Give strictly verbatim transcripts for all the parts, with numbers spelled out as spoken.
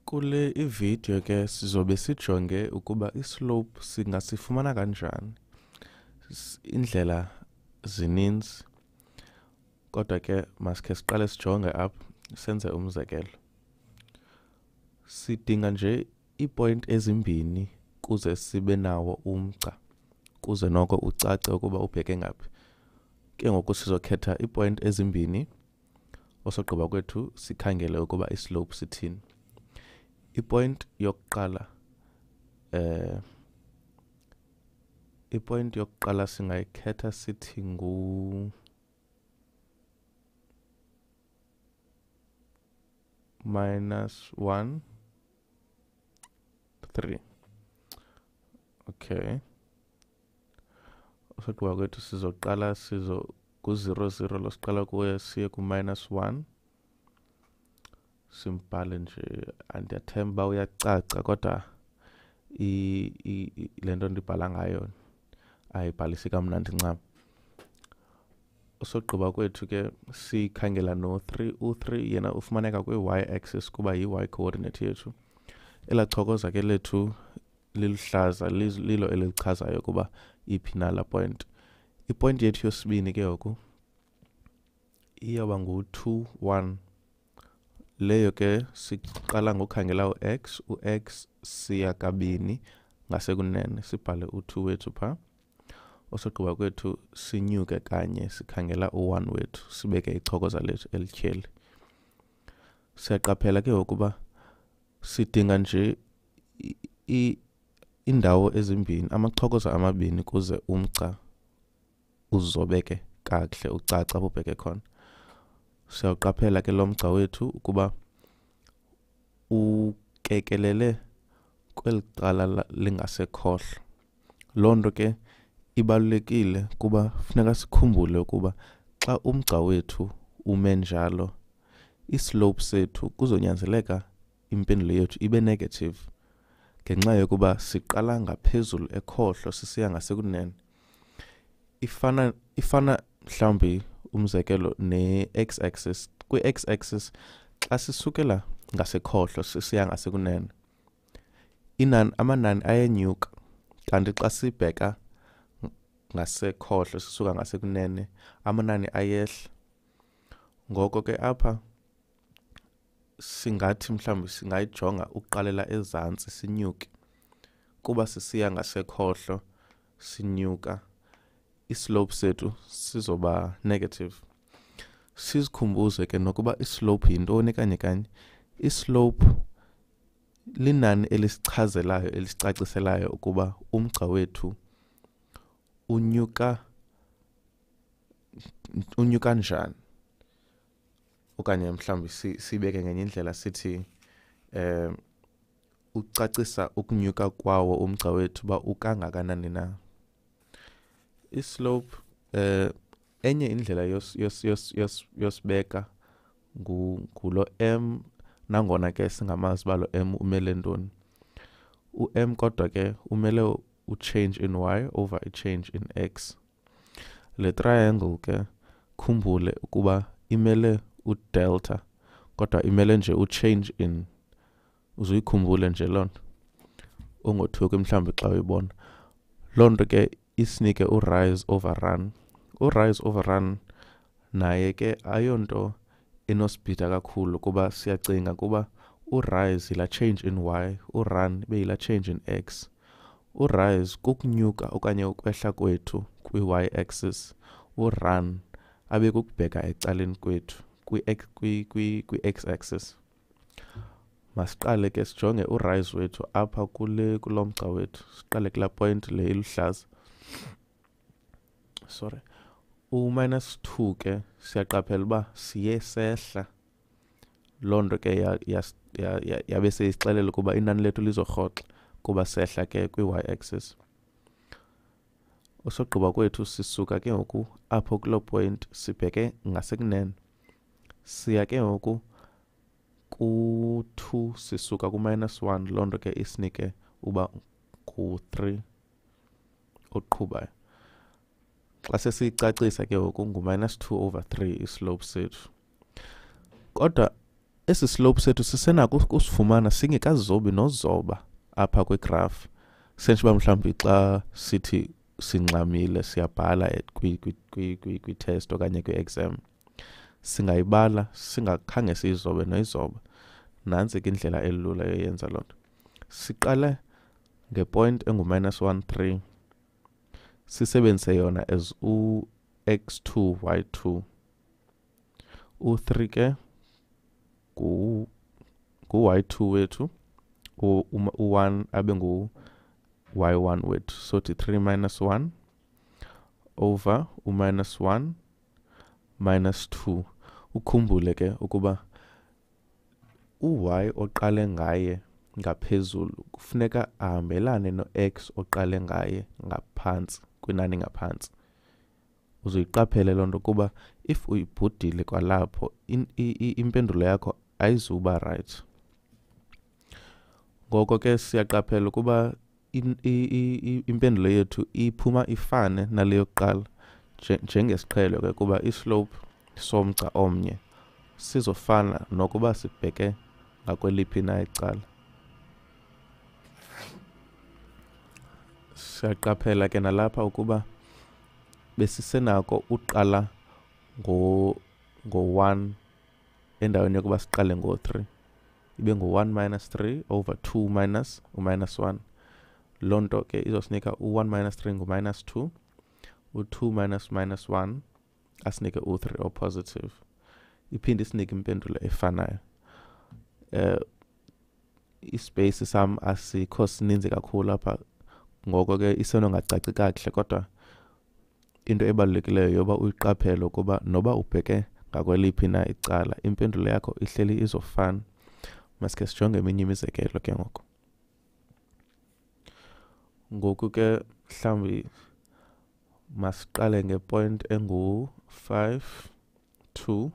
Kule ivideo ke sizobe sijonge ukuba islope singasifumana kanjani. S- Indlela zininzi kodwa ke masikhe siqale sijonge apha senze umzekelo. Sidinga nje iipoint ezimbini kuze sibe nawo umgca kuze noko ucace ukuba ubheke ngaphi. Ke ngoku sizokhetha iipoint ezimbini osogqiba kwethu sikhangele ukuba islope sithini. Ipoint yokuqala eh ipoint yokuqala singayikhetha sithi ngu minus one three. Okay. Osogqiba kwethu sizoqala sizo ku zero zero losiqala kuye siye ku minus one. Simbhale nje andiyathemba uyacaca kodwa i lento ndibhala ngayo ayibhalisi kamnandi ncam. Usogqiba kwethu ke sikhangela no three. U three yena ufumaneka kwi-y axis kuba yi-y coordinate yethu. Elachokoza ke lethu liluhlaza lilo elichazayo kuba iphi na la point. Ipoint yethu yosibini ke ngoku iyawuba ngu-two one. Leyo ke siqala ngokukhangela u-x. U-x siya kabini ngasekunene sibhale u-two wethu pha. Osogqiba kwethu sinyuke kanye sikhangela u-one wethu sibeke ichokoza lethu elityheli. Siyaqaphela ke ukuba sidinga nje indawo ezimbini amachokoza amabini kuze umgca uzobeke kakuhle ucaca ubheke khona. Siyawuqaphela ke lo mgca wethu ukuba ukekelele kweli cala lingasekhohlo. Loo nto ke ibalulekile kuba funeka sikhumbule ukuba xa umgca wethu ume njalo islope sethu kuzonyanzeleka impendulo yethu ibe negative ngenxa yokuba siqala ngaphezulu ekhohlo sisiya ngasekunene. Ifana ifana mhlawumbi umzekelo ne-x axis. Kwi-x axis xa sisukela ngasekhohlo sisiya ngasekunene inani amanani ayenyuka, kanti xa sibheka ngasekhohlo sisuka ngasekunene amanani ayehla. Ngoko ke apha singathi mhlawumbi singayijonga ukuqalela ezantsi sinyuke kuba sisiya ngasekhohlo sinyuka islope sethu sizoba negative. Sizikhumbuze ke nokuba islope yintoni kanye kanye. Islope linani elisichazelayo elisicaciselayo ukuba umgca wethu unyuka unyuka njani. Okanye mhlawumbi sibeke ngenye indlela sithi eh ucacisa ukunyuka kwawo umgca wethu ba ukangakanani na. Islope eh enye indlela yos yos yos yosibeka ngulo m, nangona ke singamazi balo m umele ntoni. U-m kodwa ke umele u-change in y over i-change in x. Le triangle ke khumbule ukuba imele u-delta kodwa imele nje u-change in. Uzuyikhumbule nje loo nto ungothuki mhlawumbi xa uyibona. Loo nto ke isinike u-rise over run. U-rise over run naye ke ayonto enosibhida kakhulu kuba siyacinga kuba u-rise yila change in y, u-run ibe yila change in x. U-rise kukunyuka okanye ukwehla kwethu kwi-y axis. U-run abe kukubheka ecaleni kwethu kwi-x axis. Masiqale ke sijonge u-rise wethu apha kule kulo mgca wethu. Siqale kulaa point le iluhlaza. Sorry. U-minus two ke siyaqaphela uba siye sehla. Loo nto ke yabe seyisixelela ukuba inani lethu lizorhoxa kuba sehla ke kwi-y axis. Usogqiba kwethu sisuka ke ngoku apho kuloo point sibheke ngasekunene. Siya ke ngoku ku-two sisuka ku-minus one. Loo nto ke isinike uba ku-three oqhubayo. Xa sesiyicacisa ke ngoku ngu-minus two over three islope sethu. Kodwa esi slope sethu sisenako ukusifumana singekazobi nozoba apha kwigraph. Sentshuba mhlawumbi xa sithi sinxamile siyabhala kwi-test okanye kwi-exam, singayibala singakhange siyizobe noyizoba. Nantsi ke indlela elula yoyenza loo nto. Siqale ngepoint engu-minus one, three. Sisebenzise yona as u-x two, y two. u-three ke ngu-y two wethu. u-one abe ngu-y one wethu. So ti three minus one over u-minus one minus two. Ukhumbule ke ukuba u-y oqale ngaye ngaphezulu kufuneka ahambelane no-x oqale ngaye ngaphantsi, kwinani ngaphantsi. Uzoyiqaphele loo nto kuba if uyibhudile kwalapho impendulo yakho ayizuba right. Ngoko ke siyaqaphela ukuba impendulo yethu iphuma ifane nale yokuqala, njengesiqhelo ke kuba islope somgca omnye sizofana nokuba sibheke ngakweliphi na icala. Siyaqaphela ke nalapha ukuba besisenako uqala ngo-one endaweni yokuba siqale ngo-three. Ibe ngu-one minus three over two minus u-minus one. Loo nto ke izosinika u-one minus three ngu-minus two. u-two minus minus one asinike u-three o-positive. Iphinde isinike impendulo efanayo. Uh, ispace sam asikho sininzi kakhulu apha, ngoko ke isenongacaci kakuhle, kodwa into ebalulekileyo yoba uyiqaphele ukuba noba ubheke ngakweliphi na icala, impendulo yakho ihleli izofana. Masike sijonge eminye imizekelo ke ngoku. Ngoku ke mhlawumbi masiqale ngepoint engu-five, two.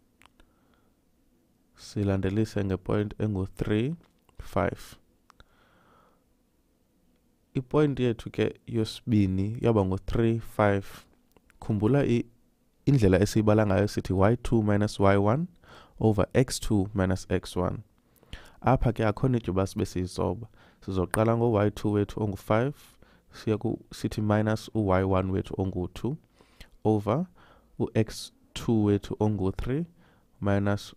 Silandelise ngepoint engu-three, five. Ipoint yethu ke yosibini yaba ngu-three, five. Khumbula indlela esiyibala ngayo sithi y two minus y one over x two minus x one. Apha ke akho nidi uba sibe siyizoba. Sizoqala ngo-y two wethu ongu-five, siya sithi minus u-y one wethu ongu-two over u-x two wethu ongu-three minus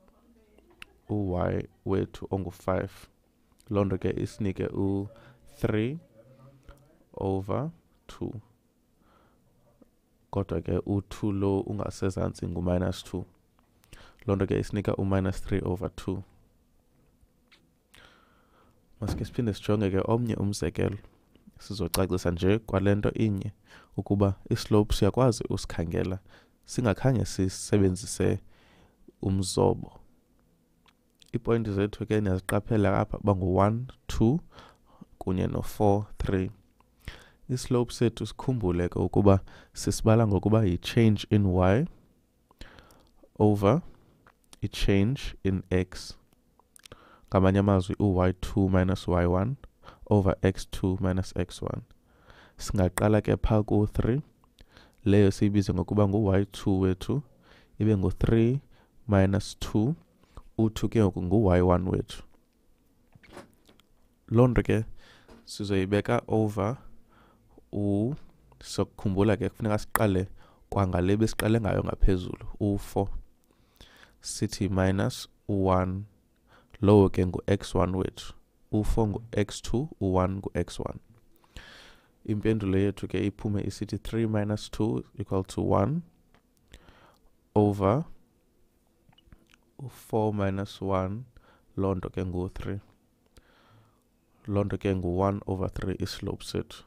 u-y wethu ongu-five. Loo nto ke isinike u-three over two. Kodwa ke u-two lo ungasezantsi ngu-minus two. Loo nto ke isinika u-minus three over two. Masike siphinde sijonge ke omnye umzekelo. Sizocacisa nje kwale nto inye ukuba islope siyakwazi usikhangela singakhange sisebenzise umzobo. Iipointi zethu ke niyaziqaphela apha bangu-one, two kunye no-four, three. Islope sethu sikhumbule ke ukuba sisibala ngokuba yi-change in y over i-change in x. Ngamanye amazwi u-y two minus y one over x two minus x one. Singaqala ke phaa ku-three. Leyo siyibize ngokuba ngu-y two wethu ibe ngu-three minus two. u-two ke ngoku ngu-y one wethu. Loo nto ke sizoyibeka over u, sokukhumbula ke kufuneka siqale kwangale besiqale ngayo ngaphezulu, u-four. Sithi minus u-one, lowo ke ngu-x one wethu. u-four ngu-x two, u-one ngu-x one. Impendulo yethu ke iphume isithi three minus two equal to one over four minus one, loo nto ke ngu-three. Loo nto ke ngu-one over three islope sethu.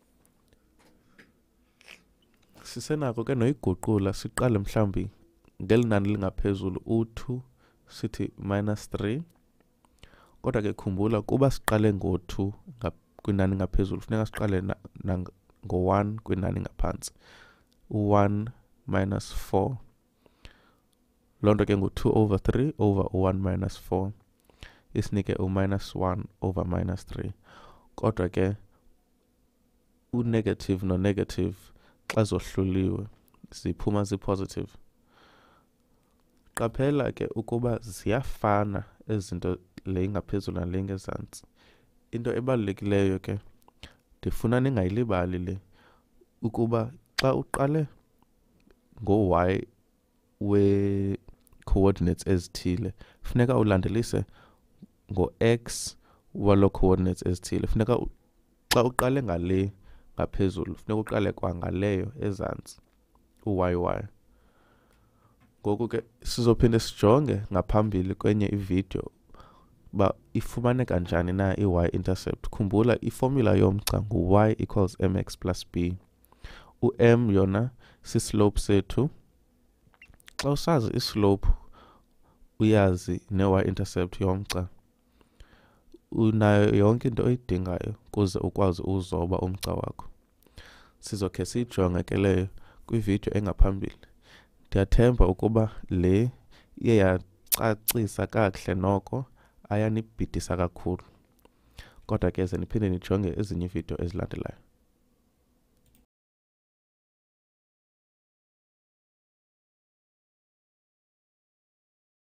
Sisenako ke noyiguqula siqale mhlawumbi ngeli nani lingaphezulu u-two sithi minus three. Kodwa ke khumbula kuba siqale ngo-two kwinani ngaphezulu funeka siqale ngo-one kwinani ngaphantsi. u-one minus four. Loo nto ke ngu-two over three over u-one minus four. Isinike u-minus one over minus three. Kodwa ke u-negative no-negative xa zohluliwe ziphuma zi-positive. Qaphela ke ukuba ziyafana ezinto le ingaphezulu nale ingezantsi. Into ebalulekileyo ke ndifuna ningayilibali le ukuba xa uqale ngo-y we-coordinates ezithile funeka ulandelise ngo-x waloo coordinates ezithile. Funeka xa uqale ngale ngaphezulu funeka uqale kwangaleyo ezantsi u-y-y. Ngoku ke sizophinde sijonge ngaphambili kwenye ividiyo uba ifumaneka njani na i-y-intercept. Khumbula iformula yomgca ngu-y equals mx plus b. U-m yona sislope sethu. Xa usazi islope uyazi ne-y-intercept yomgca, unayo yonke into oyidingayo kuze ukwazi uzoba umgca wakho. Sizokhe siyijonge ke leyo kwividiyo engaphambili. Ndiyathemba ukuba le iye yacacisa kakuhle noko, ayanibhidisa kakhulu. Kodwa ke ze niphinde nijonge ezinye iividiyo ezilandelayo.